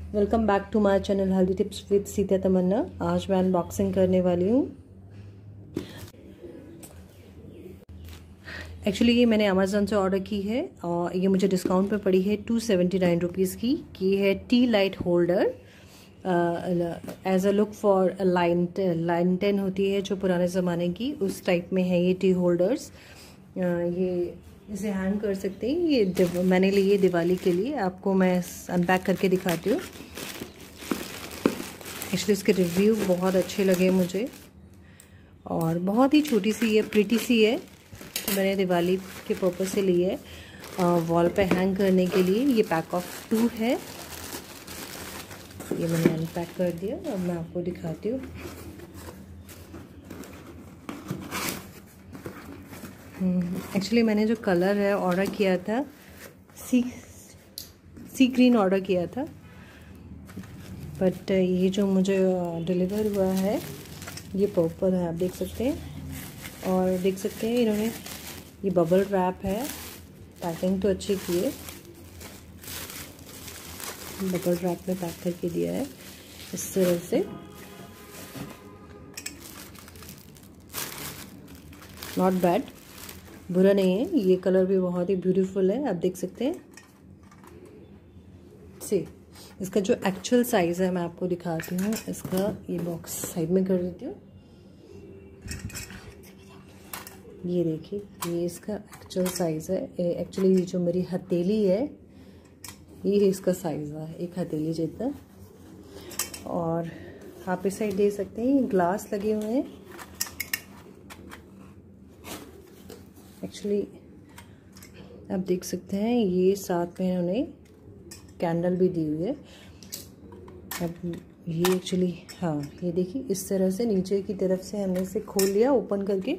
Welcome back to my channel healthy tips with Sita Tamanna. आज मैं unboxing करने वाली हूँ। एक्चुअली ये मैंने अमेज़न से ऑर्डर की है और ये मुझे डिस्काउंट पे पड़ी है 279 रुपीज़ की। ये है tea light holder as a look for lantern होती है जो पुराने ज़माने की, उस टाइप में है ये टी होल्डर्स। ये इसे हैंग कर सकते हैं। ये मैंने लिए दिवाली के लिए। आपको मैं अनपैक करके दिखाती हूँ। एक्चुअली इसके रिव्यू बहुत अच्छे लगे मुझे और बहुत ही छोटी सी है, प्रिटी सी है। तो मैंने दिवाली के पर्पज़ से ली है वॉल पे हैंग करने के लिए। ये पैक ऑफ 2 है। ये मैंने अनपैक कर दिया। अब मैं आपको दिखाती हूँ। एक्चुअली मैंने जो कलर है ऑर्डर किया था सी ग्रीन ऑर्डर किया था, बट ये जो मुझे डिलीवर हुआ है ये पर्पल है, आप देख सकते हैं। और देख सकते हैं इन्होंने ये बबल रैप है, पैकिंग तो अच्छी की है, बबल रैप में पैक करके दिया है इस तरह से। नॉट बैड, बुरा नहीं है। ये कलर भी बहुत ही ब्यूटीफुल है, आप देख सकते हैं। से इसका जो एक्चुअल साइज़ है मैं आपको दिखाती हूँ। इसका ये बॉक्स साइड में कर देती हूँ। ये देखिए, ये इसका एक्चुअल साइज़ है। एक्चुअली ये जो मेरी हथेली है ये इसका साइज़ है, एक हथेली जितना। और आप इस साइड दे सकते हैं, ये ग्लास लगे हुए हैं। एक्चुअली आप देख सकते हैं ये साथ में इन्होंने कैंडल भी दी हुई है। अब ये एक्चुअली ये देखिए इस तरह से नीचे की तरफ से हमने इसे खोल लिया ओपन करके।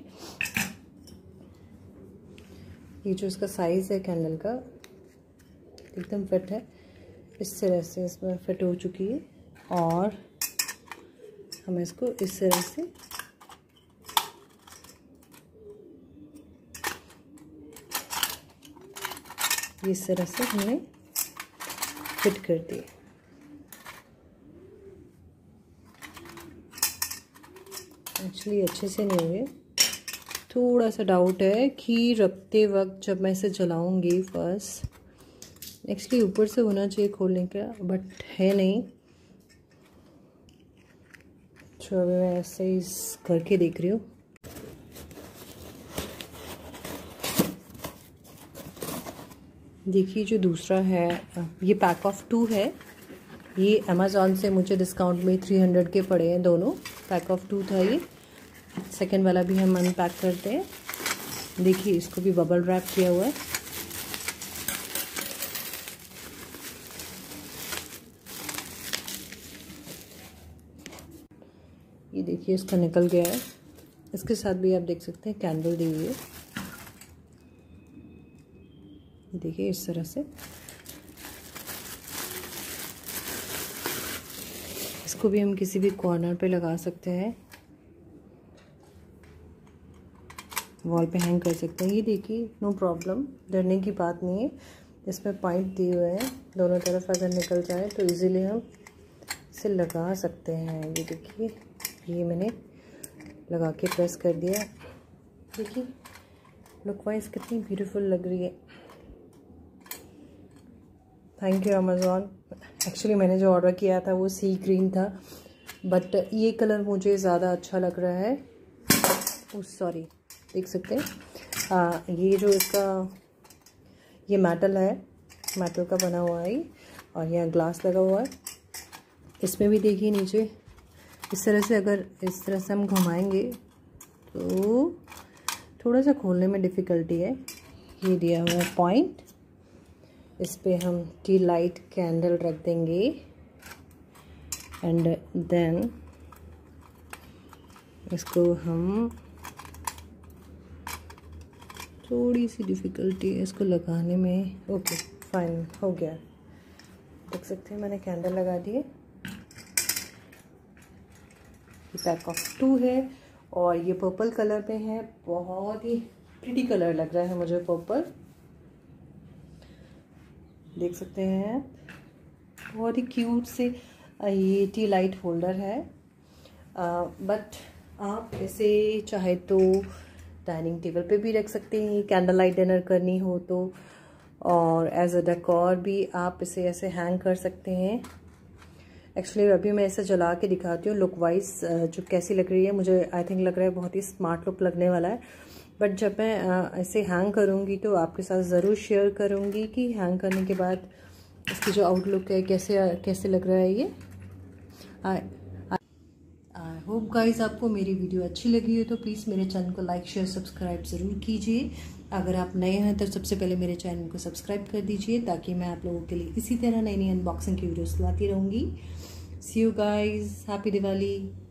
ये जो इसका साइज़ है कैंडल का एकदम फिट है, इस तरह से इसमें फिट हो चुकी है। और हम इसको इस तरह से इस तरह से हमने फिट कर दिए। एक्चुअली अच्छे से नहीं हुए, थोड़ा सा डाउट है कि रखते वक्त जब मैं इसे जलाऊंगी फर्स्ट। एक्चुअली ऊपर से होना चाहिए खोलने का, बट है नहीं। तो अभी मैं ऐसे ही करके देख रही हूँ। देखिए जो दूसरा है ये पैक ऑफ 2 है। ये अमेज़ॉन से मुझे डिस्काउंट में 300 के पड़े हैं दोनों। पैक ऑफ 2 था ये। सेकंड वाला भी हम अनपैक करते हैं। देखिए इसको भी बबल रैप किया हुआ है। ये देखिए इसका निकल गया है। इसके साथ भी आप देख सकते हैं कैंडल दी हुई है। देखिए इस तरह से इसको भी हम किसी भी कॉर्नर पे लगा सकते हैं, वॉल पे हैंग कर सकते हैं। ये देखिए नो प्रॉब्लम, डरने की बात नहीं है। इसमें पॉइंट दिए हुए हैं दोनों तरफ, अगर निकल जाए तो इजीली हम इसे लगा सकते हैं। ये देखिए ये मैंने लगा के प्रेस कर दिया। देखिए लुक वाइज कितनी ब्यूटीफुल लग रही है। Thank you Amazon. एक्चुअली मैंने जो ऑर्डर किया था वो सी ग्रीन था, बट ये कलर मुझे ज़्यादा अच्छा लग रहा है। सॉरी, देख सकते हैं ये जो इसका ये मेटल है, मेटल का बना हुआ है और यहाँ ग्लास लगा हुआ है। इसमें भी देखिए नीचे इस तरह से, अगर इस तरह से हम घुमाएंगे तो थोड़ा सा खोलने में डिफ़िकल्टी है। ये दिया हुआ है पॉइंट, इस पे हम टी लाइट कैंडल रख देंगे एंड देन इसको हम, थोड़ी सी डिफ़िकल्टी है इसको लगाने में। ओके फाइन, हो गया। देख सकते हैं मैंने कैंडल लगा दिए। ये पैक ऑफ 2 है और ये पर्पल कलर में है। बहुत ही प्रिटी कलर लग रहा है मुझे पर्पल, देख सकते हैं। बहुत ही क्यूट से ये टी लाइट होल्डर है, बट आप इसे चाहे तो डाइनिंग टेबल पे भी रख सकते हैं, कैंडल लाइट डिनर करनी हो तो, और एज अ डेकोर भी आप इसे ऐसे हैंग कर सकते हैं। एक्चुअली अभी मैं इसे जला के दिखाती हूँ लुक वाइज जो कैसी लग रही है। मुझे आई थिंक लग रहा है बहुत ही स्मार्ट लुक लगने वाला है, बट जब मैं इसे हैंग करूँगी तो आपके साथ ज़रूर शेयर करूँगी कि हैंग करने के बाद इसकी जो आउटलुक है कैसे लग रहा है ये। आई होप गाइस आपको मेरी वीडियो अच्छी लगी हो तो प्लीज़ मेरे चैनल को लाइक शेयर सब्सक्राइब ज़रूर कीजिए। अगर आप नए हैं तो सबसे पहले मेरे चैनल को सब्सक्राइब कर दीजिए, ताकि मैं आप लोगों के लिए इसी तरह नई नई अनबॉक्सिंग की वीडियोस लाती रहूँगी। See you guys, happy Diwali.